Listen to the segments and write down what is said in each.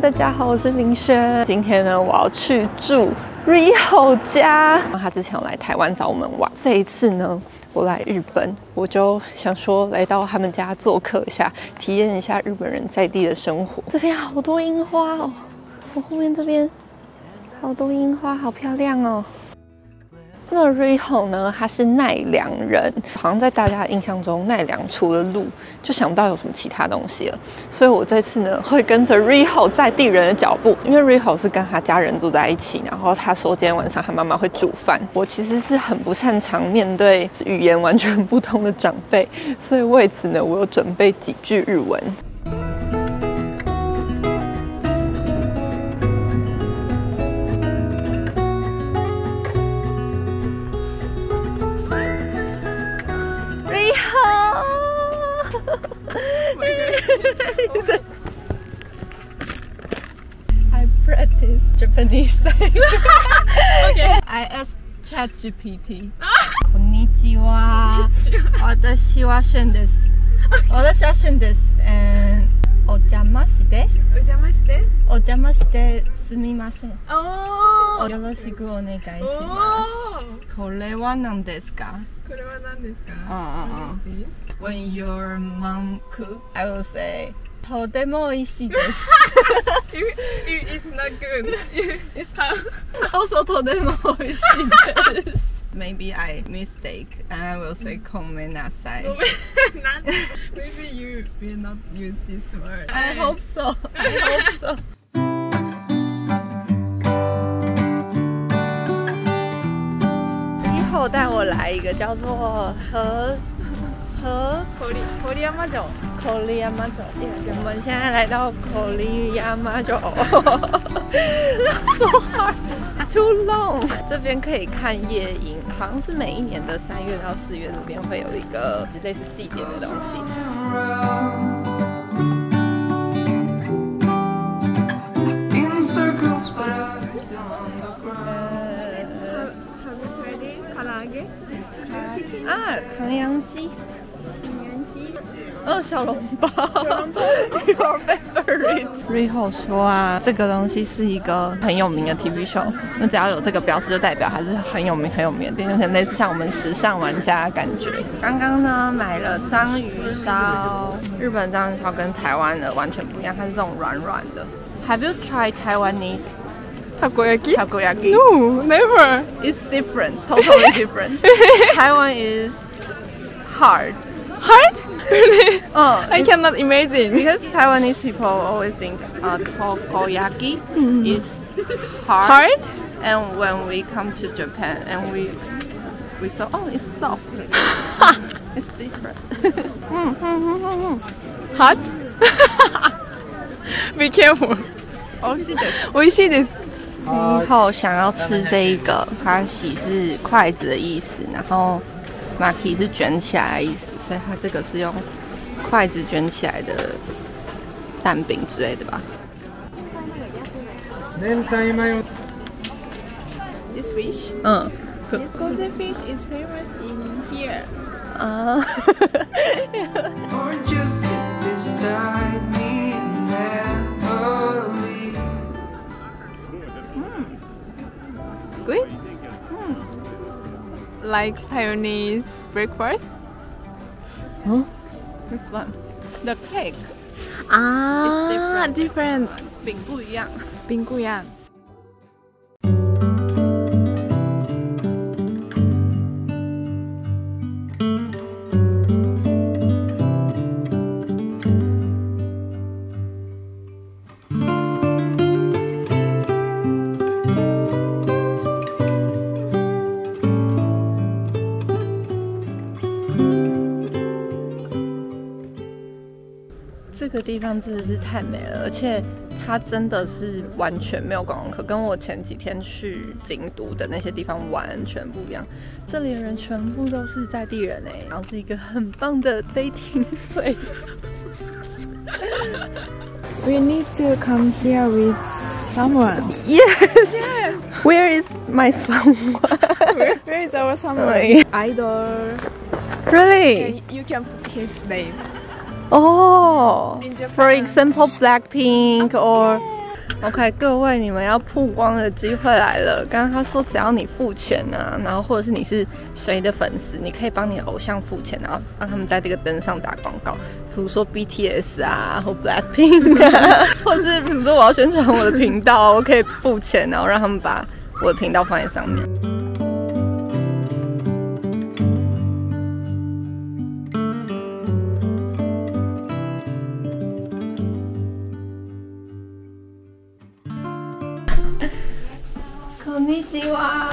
大家好，我是林轩。今天呢，我要去住 Riho 家。他之前有来台湾找我们玩，这一次呢，我来日本，我就想说来到他们家做客一下，体验一下日本人在地的生活。这边好多樱花哦，我后面这边好多樱花，好漂亮哦。 那 Riho 呢？他是奈良人，好像在大家的印象中，奈良除了鹿，就想不到有什么其他东西了。所以我这次呢，会跟着 Riho 在地人的脚步，因为 Riho 是跟他家人住在一起，然后他说今天晚上他妈妈会煮饭。我其实是很不擅长面对语言完全不同的长辈，所以为此呢，我有准备几句日文。 I practice Japanese. Okay. I ask ChatGPT. こんにちは。私はシュンです。私はシュンです。お邪魔して。お邪魔して。お邪魔してすみません。よろしくお願いします。これは何ですか？これは何ですか？When your mom cook, I will say, とても美味しいです。It's not good. It's also とても美味しいです。Maybe I mistake, and I will say ごめんなさい。Maybe you will not use this word. I hope so. I hope so. Riho 带我来一个叫做郡山城。郡山城，我们现在来到郡山城。So hard, too long。这边可以看夜莺，好像是每一年的3月到4月，这边会有一个类似祭典的东西。啊，唐扬鸡。 小笼包。Your favorite。Riho 说啊，这个东西是一个很有名的 TV show， 那只要有这个标识，就代表它是很有名的店，有点类似像我们时尚玩家的感觉。刚刚呢买了章鱼烧，日本章鱼烧跟台湾的完全不一样，它是这种软软的。Have you tried Taiwanese takoyaki? Takoyaki? No, never. It's different, totally different. Taiwan is hard. Hard? Really? I It's cannot imagine. because Taiwanese people always think takoyaki is hard. Hard? And when we come to Japan and we saw, oh, it's soft. It's different. Hot? Be careful. 美味しいです。 美味しいです。 Riho 想要吃这一个，它喜是筷子的意思，然后 maki 是卷起来的意思，所以它这个是用筷子卷起来的蛋饼之类的吧。 This fish? This golden fish is famous in here. Or just sit beside me and never leave. Good? Like Taiwanese breakfast? Huh? This one, the cake. Ah, It's different. 饼不一样。 饼不一样。 这个地方真的是太美了，而且它真的是完全没有观光客，跟我前几天去京都的那些地方完全不一样。这里的人全部都是在地人哎，然后是一个很棒的 dating place。 We need to come here with someone. Yes. Where is my someone? Where is our someone? Idol. Really? You can put his name. Oh. In Japan. For example, Blackpink or OK， 各位，你们要曝光的机会来了。刚刚他说，只要你付钱啊，然后或者是你是谁的粉丝，你可以帮你的偶像付钱，然后让他们在这个灯上打广告，比如说 BTS 啊，或 Blackpink 啊，或是比如说我要宣传我的频道，我可以付钱，然后让他们把我的频道放在上面。こんにちは。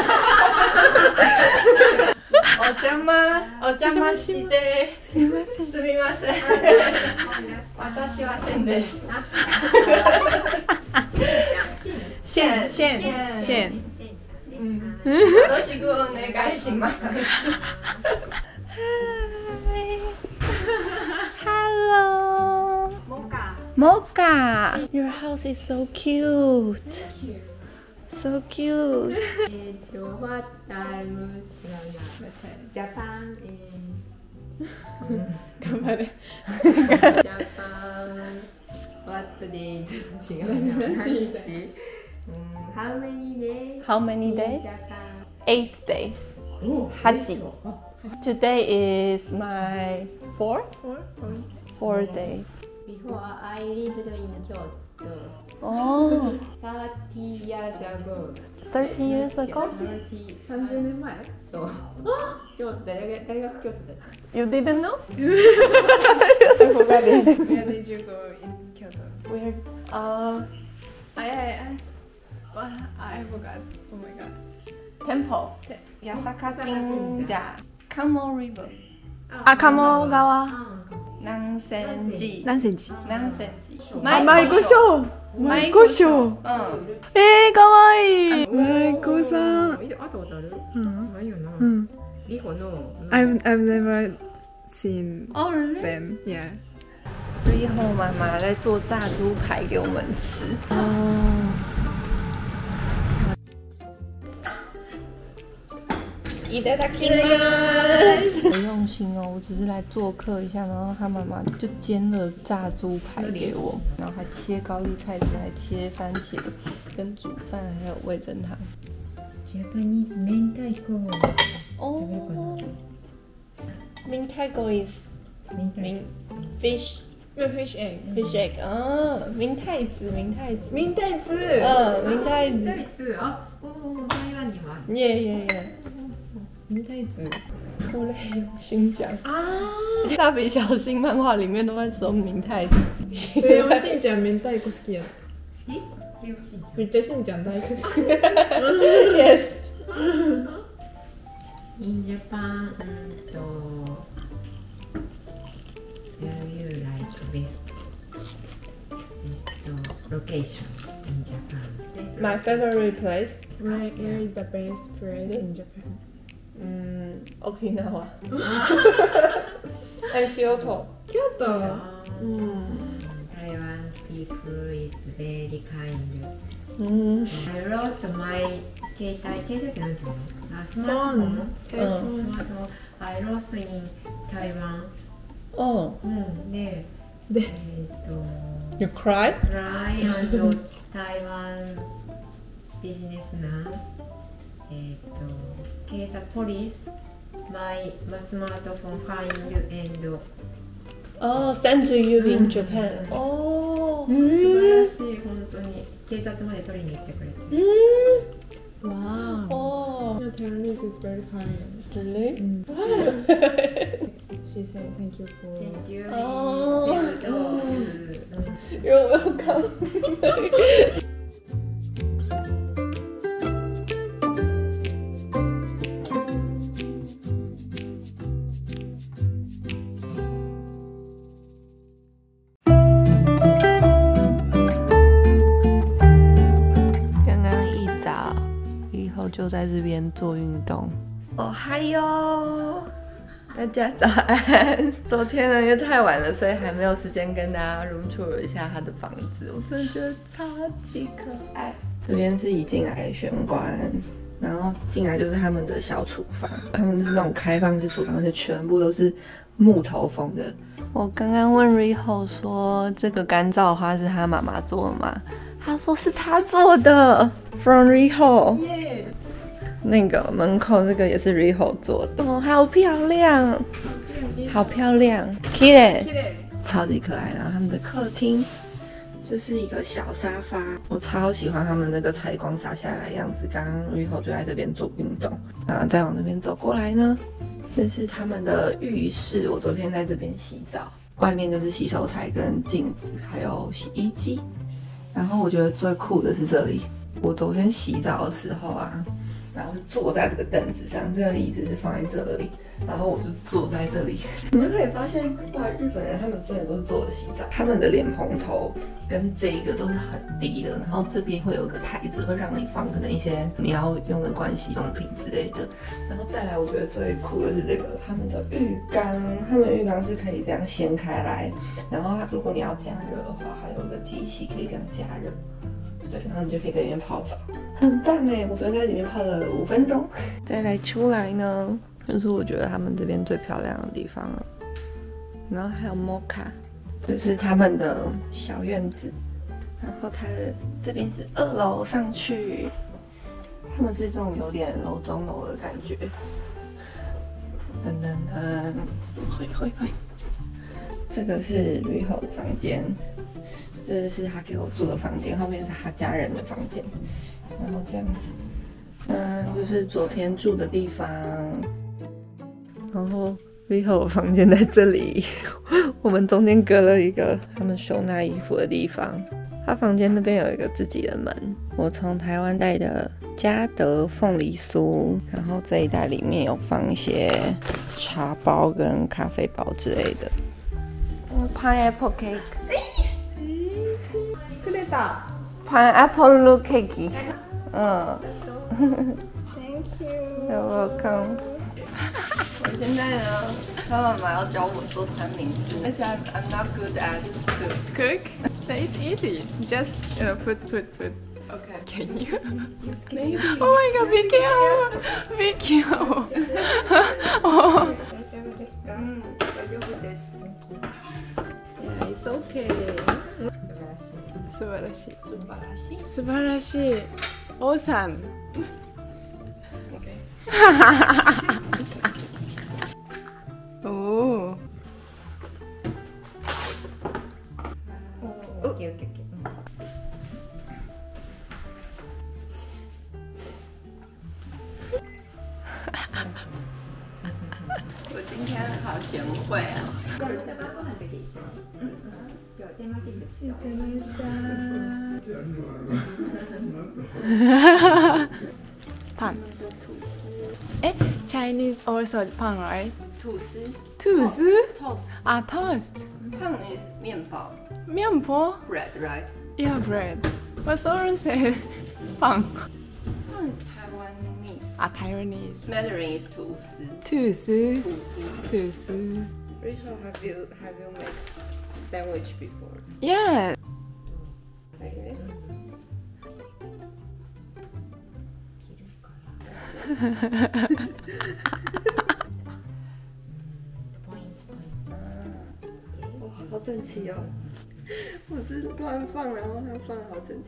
お邪魔して。すみません。私はシェンです。シェン。よろしくお願いします。Hello. Mocha. Your house is so cute. So cute. What time? Japan. 頑張れ。Japan. What days? 違うな。何日？How many days? How many days? Japan. 8 days. 8. Today is my 4 days. Before I lived in Kyoto. Oh, 30 years ago. 30 years ago? 30年前そう京都大学京都だった You didn't know? I forgot it. Where did you go in Kyoto? Weird. I forgot. Oh my god. Temple. Yasaka Jinja. Kamo River. あ、鴨川。 何センチ？ 何センチ？ 何センチ？ 舞妓賞。舞妓賞。 うん。 かわいい。舞妓さん。 会ったことある？ うん。 ないよな。 うん。 リホの I've never seen Oh really? them. Yeah. 最后妈妈在做炸猪排给我们吃。いただきます。好用心哦，我只是来做客一下，然后他妈妈就煎了炸猪排给我，然后还切高丽菜丝，还切番茄，跟煮饭，还有味噌汤。 Japanese 明太子。 哦，明太子 is 明 fish Fish egg. egg 啊，明太子。 明太子。 明太子。 あ、台湾にもある。 耶。明太子，哭泪用心讲啊！蜡笔小新漫画里面都在说明太子。 レオしんちゃん明太子好きや。 好き？レオしんちゃん。 めっちゃしんちゃん大好き。 Yes. In Japan, do you like best location in Japan? My favorite place. Where is the best place in Japan? Okinawa. And Kyoto. Kyoto. Taiwan people is very kind. I lost my 携帯ってなんていうの？スマートフォン。スマートフォン。I lost in Taiwan. で、 You cry? Cry and Taiwan ビジネスな警察ポリス my smartphone find and Send to you in Japan. 素晴らしい本当に警察まで取りに行ってくれて。 Wow. Your Taiwanese is very kind. Really? She said thank you for. Thank you. You're welcome. 就在这边做运动。哦嗨哟，大家早安。昨天呢，因为太晚了，所以还没有时间跟大家 room tour 一下他的房子。我真的觉得超级可爱。这边是一进来的玄关，然后进来就是他们的小厨房。他们是那种开放式厨房，就全部都是木头风的。我刚刚问 Riho 说，这个干燥花是他妈妈做的吗？ 他说是他做的 ，from Riho。那个门口这个也是 Riho 做的，哦，好漂亮，好漂亮 ，Kire，超级可爱。然后他们的客厅。这是一个小沙发，我超喜欢他们那个采光洒下来的样子。刚刚Riho就在这边做运动，然后再往那边走过来呢，这是他们的浴室。我昨天在这边洗澡，外面就是洗手台跟镜子，还有洗衣机。然后我觉得最酷的是这里，我昨天洗澡的时候啊，然后是坐在这个凳子上，这个椅子是放在这里。然后我就坐在这里，你们可以发现，哇，日本人他们真的都是坐着洗澡，他们的莲蓬头跟这个都是很低的，然后这边会有个台子，会让你放可能一些你要用的盥洗用品之类的。然后再来，我觉得最酷的是这个他们的浴缸，他们浴缸是可以这样掀开来，然后如果你要加热的话，还有个机器可以这样加热。对，然后你就可以在里面泡澡，很棒哎！我昨天在里面泡了5分钟。再来出来呢，就是我觉得他们这边最漂亮的地方了。然后还有 Mocha， 这是他们的小院子。然后它的这边是2楼上去，他们是这种有点楼中楼的感觉。会。这个是Riho的房间。这是他给我住的房间，后面是他家人的房间，然后这样子，就是昨天住的地方，然后Riho的房间在这里，我们中间隔了一个他们收纳衣服的地方。他房间那边有一个自己的门，我从台湾带的嘉德凤梨酥，然后这一袋里面有放一些茶包跟咖啡包之类的。Pineapple cake。Pineapple cake。 Thank you。 You're welcome。我现在呢，他妈妈要教我做三明治，但是 I'm not good at Cook? It's easy. Just put. Okay. Can you? Maybe. Oh my god, be careful. Be careful. 大丈夫です。Yeah, it's okay。 素晴らしい。素晴らしい。Awesome。おお。 我今天好贤惠啊！ pan. Chinese also pan, right? 吐司 Toast? toast Toast. pan is 面包 Mianpo? bread right Yeah, bread. But someone said pan. pan is Taiwanese Taiwanese. Mandarin is 吐司 Toast. Rachel, have you made sandwich before Yeah. like this?哇，好整齐哦！我是乱放，然后它放得好整齐。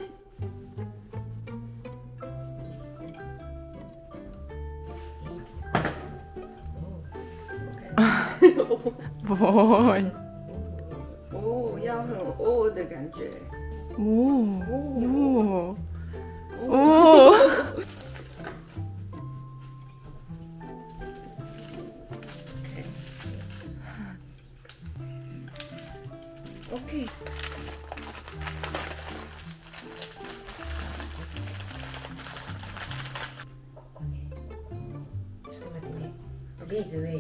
Boy. 哦，要很哦的感觉。 Ooh. Ooh. OK。 ここね。ちょっと待ってね。Please wait。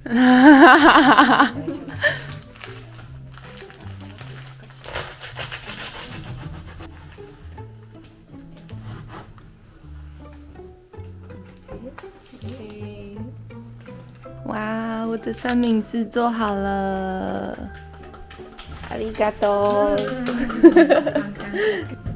哇，我的三明治做好了，ありがとう。